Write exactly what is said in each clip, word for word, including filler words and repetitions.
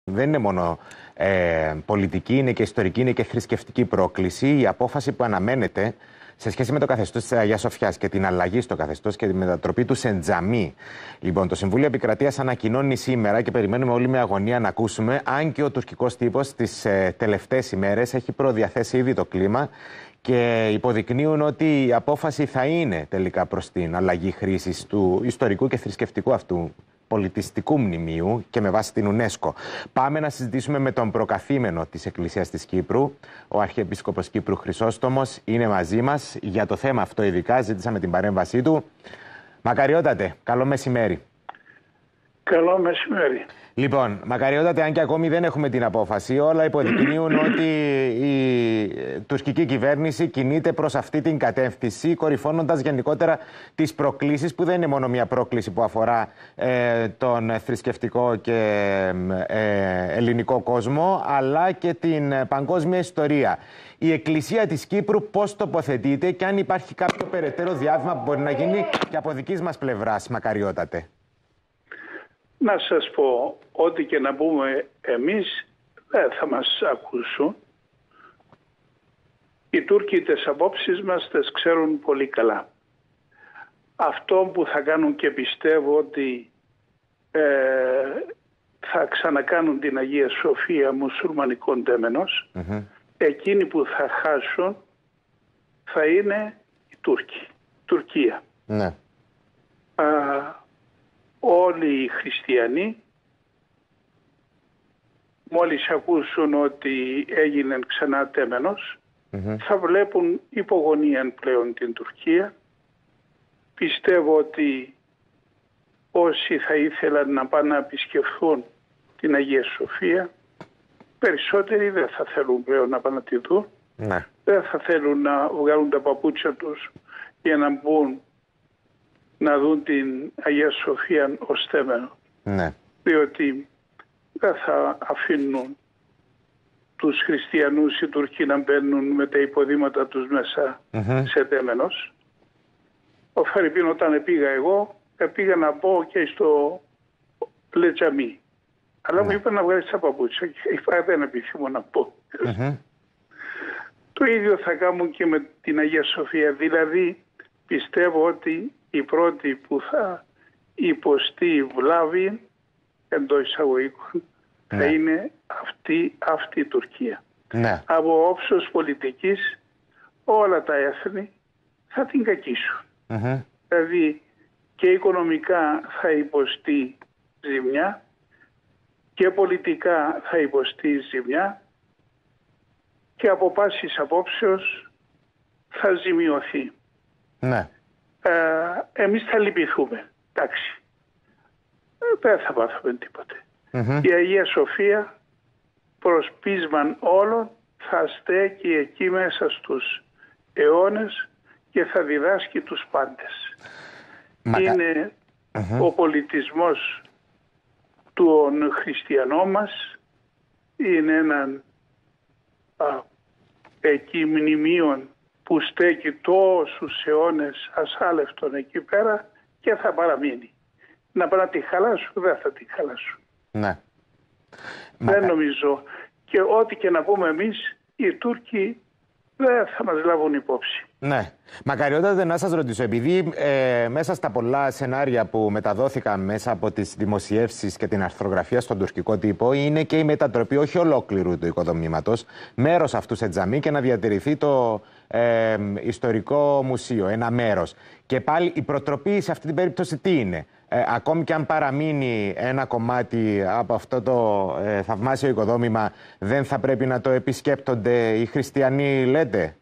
Δεν είναι μόνο ε, πολιτική, είναι και ιστορική, είναι και θρησκευτική πρόκληση. Η απόφαση που αναμένεται σε σχέση με το καθεστώς της Αγίας Σοφιάς και την αλλαγή στο καθεστώς και τη μετατροπή του σε τζαμί. Λοιπόν, το Συμβούλιο Επικρατείας ανακοινώνει σήμερα και περιμένουμε όλοι με αγωνία να ακούσουμε, αν και ο τουρκικός τύπος τις ε, τελευταίες ημέρες έχει προδιαθέσει ήδη το κλίμα και υποδεικνύουν ότι η απόφαση θα είναι τελικά προς την αλλαγή χρήσης του ιστορικού και θρησκευτικού αυτού πολιτιστικού μνημείου και με βάση την UNESCO. Πάμε να συζητήσουμε με τον προκαθήμενο της Εκκλησίας της Κύπρου, ο Αρχιεπίσκοπος Κύπρου Χρυσόστομος, είναι μαζί μας για το θέμα αυτό ειδικά, ζήτησαμε την παρέμβασή του. Μακαριότατε, καλό μεσημέρι. Καλό μεσημέρι. Λοιπόν, μακαριότατε, αν και ακόμη δεν έχουμε την απόφαση, όλα υποδεικνύουν ότι η τουρκική κυβέρνηση κινείται προς αυτή την κατεύθυνση, κορυφώνοντας γενικότερα τις προκλήσεις, που δεν είναι μόνο μια πρόκληση που αφορά ε, τον θρησκευτικό και ε, ελληνικό κόσμο, αλλά και την παγκόσμια ιστορία. Η Εκκλησία της Κύπρου πώς τοποθετείται και αν υπάρχει κάποιο περαιτέρω διάβημα που μπορεί να γίνει και από δικής μας πλευράς, μακαριότατε. Να σας πω, ό,τι και να πούμε εμείς δεν θα μας ακούσουν. Οι Τούρκοι τις απόψεις μας τις ξέρουν πολύ καλά. Αυτό που θα κάνουν και πιστεύω ότι ε, θα ξανακάνουν την Αγία Σοφία μουσουλμανικών τέμενος, mm-hmm. εκείνοι που θα χάσουν θα είναι οι Τούρκοι, Τουρκία. Ναι. Α, όλοι οι χριστιανοί μόλις ακούσουν ότι έγινε ξανά τέμενος mm-hmm. θα βλέπουν υπογωνία πλέον την Τουρκία. Πιστεύω ότι όσοι θα ήθελαν να πάνε να επισκεφθούν την Αγία Σοφία, περισσότεροι δεν θα θέλουν πλέον να πάνε να τη δουν. Ναι. Δεν θα θέλουν να βγάλουν τα παπούτσια τους για να μπουν να δουν την Αγία Σοφία ως τέμενο. Ναι. Διότι δεν θα αφήνουν τους χριστιανούς οι Τουρκοί να μπαίνουν με τα υποδήματα τους μέσα mm-hmm. σε τέμενος. Ο Φερρυπίν, όταν πήγα εγώ, πήγα να μπω και στο Λετζαμί. Αλλά mm-hmm. μου είπαν να βγάλεις τα παπούτσια και είπα δεν επιθυμώ να πω. Mm-hmm. Το ίδιο θα κάνουν και με την Αγία Σοφία. Δηλαδή πιστεύω ότι η πρώτη που θα υποστεί βλάβη εντός εισαγωγικών ναι. θα είναι αυτή, αυτή η Τουρκία. Ναι. Από όψος πολιτικής όλα τα έθνη θα την κακίσουν. Mm-hmm. Δηλαδή και οικονομικά θα υποστεί ζημιά και πολιτικά θα υποστεί ζημιά και από πάσης απόψεως θα ζημιωθεί. Ναι. Ε, εμείς θα λυπηθούμε. Εντάξει. Δεν θα πάθουμε τίποτε. Mm-hmm. Η Αγία Σοφία προς πείσμαν όλων θα στέκει εκεί μέσα στους αιώνες και θα διδάσκει τους πάντες. Μακα... Είναι mm-hmm. ο πολιτισμός των χριστιανών μας. Είναι έναν α, εκεί μνημείων που στέκει τόσους αιώνες ασάλευτον εκεί πέρα και θα παραμείνει. Να πάνε να τη χαλάσουν, δεν θα τη χαλάσουν. Ναι. Δεν νομίζω. Και ό,τι και να πούμε εμείς, οι Τούρκοι δεν θα μας λάβουν υπόψη. Ναι. Μακαριότατε, να σας ρωτήσω, επειδή ε, μέσα στα πολλά σενάρια που μεταδόθηκαν μέσα από τις δημοσιεύσεις και την αρθρογραφία στον τουρκικό τύπο είναι και η μετατροπή όχι ολόκληρου του οικοδομήματος, μέρος αυτού σε τζαμί και να διατηρηθεί το ε, ιστορικό μουσείο, ένα μέρος. Και πάλι η προτροπή σε αυτή την περίπτωση τι είναι? Ε, ακόμη και αν παραμείνει ένα κομμάτι από αυτό το ε, θαυμάσιο οικοδόμημα, δεν θα πρέπει να το επισκέπτονται οι χριστιανοί, λέτε?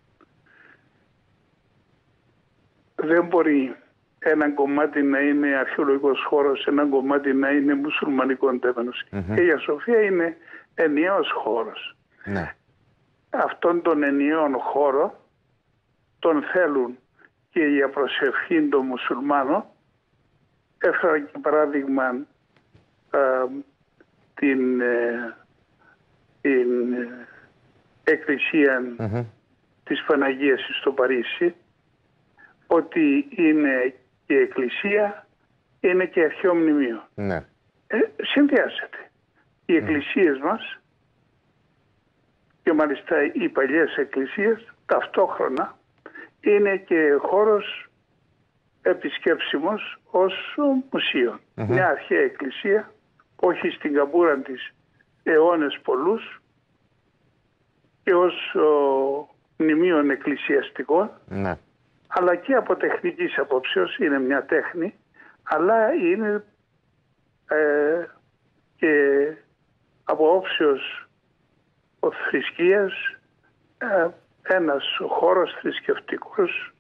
Δεν μπορεί ένα κομμάτι να είναι αρχαιολογικός χώρος, ένα κομμάτι να είναι μουσουλμανικό τέμενος. Mm-hmm. Και η Αγία Σοφία είναι ενιαίος χώρος. Ναι. Αυτόν τον ενιαίο χώρο τον θέλουν και για προσευχή των μουσουλμάνων. Έφερα για παράδειγμα α, την, ε, την ε, εκκλησία mm-hmm. της Παναγίας στο Παρίσι, ότι είναι και εκκλησία, είναι και αρχαίο μνημείο. Ναι. Ε, συνδυάζεται. Οι εκκλησίες μας, και μάλιστα οι παλιές εκκλησίες, ταυτόχρονα είναι και χώρος επισκέψιμος ως μουσείο. Mm-hmm. Μια αρχαία εκκλησία, όχι στην καμπούρα της αιώνες πολλούς, και ως ο, μνημείων εκκλησιαστικών, mm-hmm. αλλά και από τεχνικής απόψεως είναι μια τέχνη, αλλά είναι ε, και από όψεως θρησκείας ε, ένας χώρος θρησκευτικός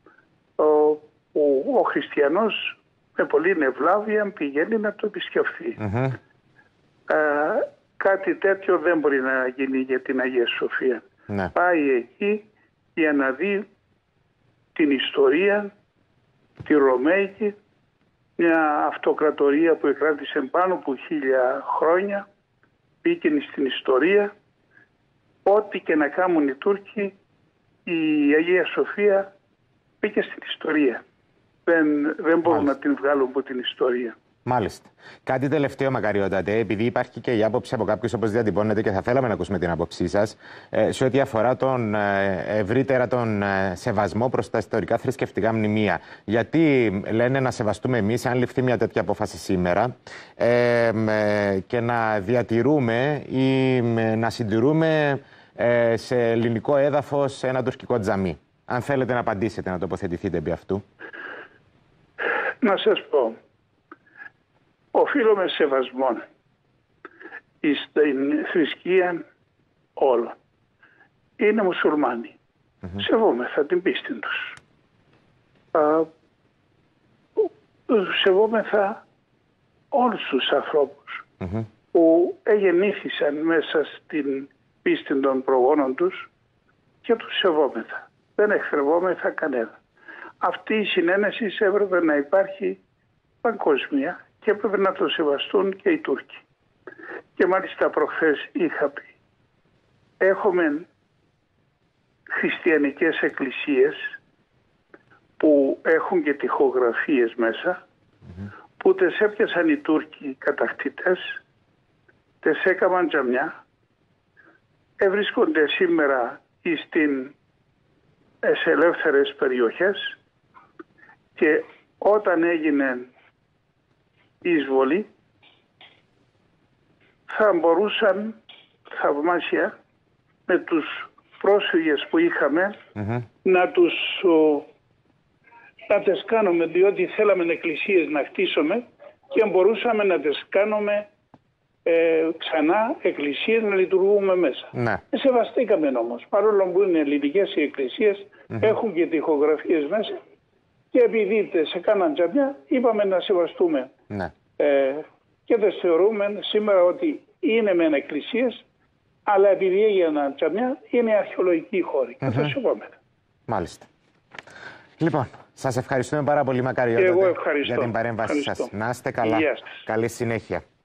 που ο χριστιανός με πολύ ευλάβεια πηγαίνει να το επισκεφθεί. Mm-hmm. Ε, κάτι τέτοιο δεν μπορεί να γίνει για την Αγία Σοφία. Ναι. Πάει εκεί για να δει την ιστορία, τη Ρωμαϊκή, μια αυτοκρατορία που εκράτησε πάνω από χίλια χρόνια, μπήκε στην ιστορία. Ό,τι και να κάνουν οι Τούρκοι, η Αγία Σοφία μπήκε στην ιστορία. Δεν, δεν μπορούν να την βγάλουν από την ιστορία. Μάλιστα. Κάτι τελευταίο, μακαριότατε, επειδή υπάρχει και η άποψη από κάποιους όπως διατυπώνεται και θα θέλαμε να ακούσουμε την άποψή σας, ε, σε ό,τι αφορά τον ε, ευρύτερα τον ε, σεβασμό προς τα ιστορικά θρησκευτικά μνημεία. Γιατί λένε να σεβαστούμε εμείς, αν ληφθεί μια τέτοια απόφαση σήμερα, ε, ε, και να διατηρούμε ή ε, να συντηρούμε ε, σε ελληνικό έδαφος ένα τουρκικό τζαμί. Αν θέλετε να απαντήσετε, να τοποθετηθείτε επί αυτού. Να σας πω. Οφείλουμε σεβασμόν στην θρησκεία όλων. Είναι μουσουλμάνοι. Mm-hmm. Σεβόμεθα την πίστη τους. Α, σεβόμεθα όλους τους ανθρώπους mm-hmm. που εγεννήθησαν μέσα στην πίστη των προγόνων τους και τους σεβόμεθα. Δεν εχθρευόμεθα κανένα. Αυτή η συνένεση έπρεπε να υπάρχει παγκόσμια και έπρεπε να το σεβαστούν και οι Τούρκοι. Και μάλιστα προχθές είχα πει, έχουμε χριστιανικές εκκλησίες που έχουν και τοιχογραφίες μέσα, mm-hmm. που τες έπιασαν οι Τούρκοι κατακτητές, τες έκαναν τζαμιά, ευρίσκονται σήμερα στην σε ελεύθερες περιοχές και όταν έγινε η εισβολή θα μπορούσαν θαυμάσια με τους πρόσφυγες που είχαμε mm-hmm. να τους ο, να τις κάνουμε, διότι θέλαμε εκκλησίες να χτίσουμε και μπορούσαμε να τις κάνουμε ε, ξανά εκκλησίες να λειτουργούμε μέσα. Ναι. Ε, σεβαστήκαμε όμως, παρόλο που είναι ελληνικές οι εκκλησίες, mm-hmm. έχουν και τοιχογραφίες μέσα και επειδή σε κάναν τζαμιά είπαμε να σεβαστούμε. Ναι. Ε, και δεν θεωρούμε σήμερα ότι είναι μεν εκκλησίες, αλλά επειδή έγιναν τζαμιά είναι αρχαιολογικοί χώροι. Mm-hmm. Και το σεβόμεθα. Μάλιστα. Λοιπόν, σας ευχαριστούμε πάρα πολύ, Μακαριώτατε, για την παρέμβαση σας. Να είστε καλά. Καλή συνέχεια.